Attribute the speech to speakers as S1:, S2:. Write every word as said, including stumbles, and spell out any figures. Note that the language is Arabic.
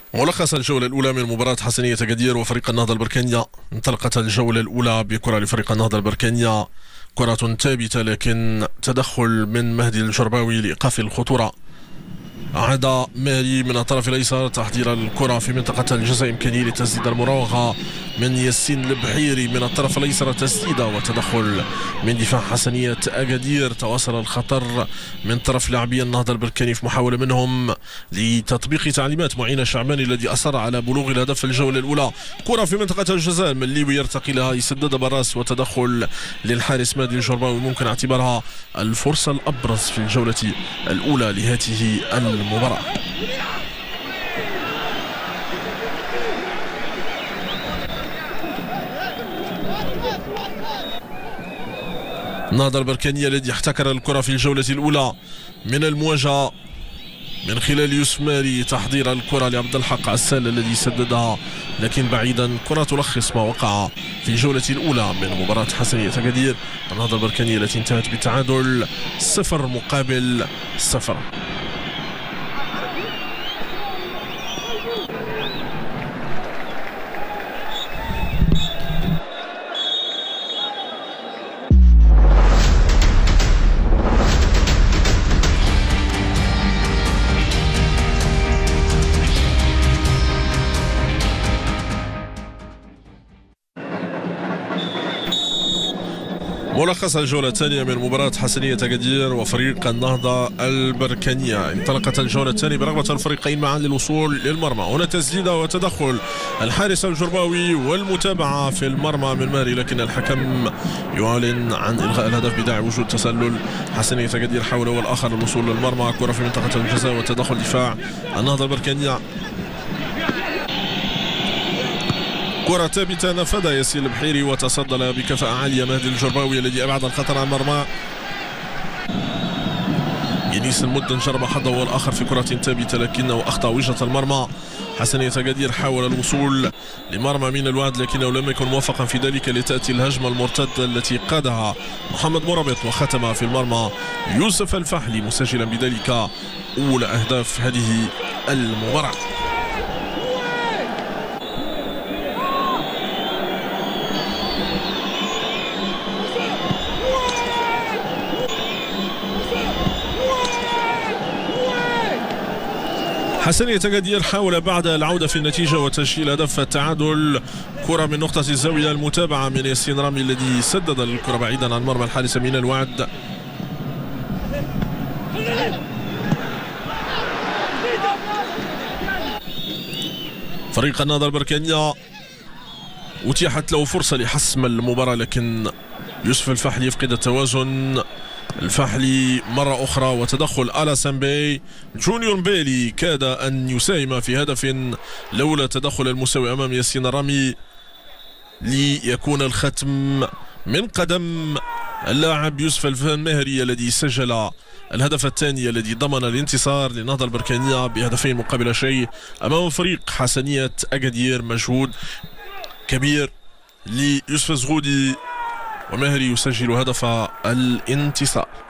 S1: ملخص الجولة الأولى من مباراة حسنية أكادير وفريق النهضة البركانية. انطلقت الجولة الأولى بكرة لفريق النهضة البركانية، كرة ثابتة لكن تدخل من مهدي الجرباوي لإيقاف الخطورة. عاد مالي من الطرف الأيسر تحضير الكرة في منطقة الجزاء، إمكانية لتسديد المراوغة من ياسين البحيري من الطرف الأيسر، تسديدة وتدخل من دفاع حسنية أكادير. تواصل الخطر من طرف لاعبي النهضة البركاني في محاولة منهم لتطبيق تعليمات معين الشعباني الذي أصر على بلوغ الهدف في الجولة الأولى. كرة في منطقة الجزاء، المليوي يرتقي لها يسدد براس وتدخل للحارس مهدي الجرباوي، ممكن اعتبارها الفرصة الأبرز في الجولة الأولى لهذه المباراة. النهضة البركانية الذي احتكر الكرة في الجولة الأولى من المواجهة من خلال يوسف ماري، تحضير الكرة لعبد الحق عسال الذي سددها لكن بعيدا. كرة تلخص ما وقع في الجولة الأولى من مباراة حسنية أكادير. النهضة البركانية التي انتهت بالتعادل صفر مقابل صفر. ملخص الجولة الثانية من مباراة حسنية أكادير وفريق النهضة البركانية. انطلقت الجولة الثانية برغبة الفريقين معا للوصول للمرمى. هنا تسديدة وتدخل الحارس الجرباوي والمتابعة في المرمى من ماري، لكن الحكم يعلن عن إلغاء الهدف بداعي وجود تسلل. حسنية أكادير حاول هو الآخر الوصول للمرمى. كرة في منطقة الجزاء وتدخل دفاع النهضة البركانية. كرة ثابتة نفذها ياسين البحيري وتصدى لها بكفاءة عالية مهدي الجرباوي الذي أبعد الخطر عن المرمى. ينيس المدن جرب حظه هو الآخر في كرة ثابتة لكنه أخطأ وجهة المرمى. حسنية أكادير حاول الوصول لمرمى من الوعد لكنه لم يكن موفقا في ذلك، لتأتي الهجمة المرتدة التي قادها محمد مرابط وختمها في المرمى يوسف الفحلي، مسجلا بذلك أولى أهداف هذه المباراة. حسنية أكادير حاول بعد العودة في النتيجة وتسجيل هدف التعادل. كرة من نقطة الزاوية، المتابعة من ياسين رامي الذي سدد الكرة بعيدا عن مرمى الحارس من الوعد. فريق النهضة البركانية أتيحت له فرصة لحسم المباراة لكن يوسف الفحلي يفقد التوازن. الفحلي مرة أخرى وتدخل ألاسان باي. جونيور بيلي كاد أن يساهم في هدف لولا تدخل المساوي أمام ياسين رامي، ليكون الختم من قدم اللاعب يوسف المهري الذي سجل الهدف الثاني الذي ضمن الانتصار للنهضة البركانية بهدفين مقابل شيء أمام فريق حسنية أكادير. مجهود كبير ليوسف الزغودي ومهري يسجل هدف الانتصار.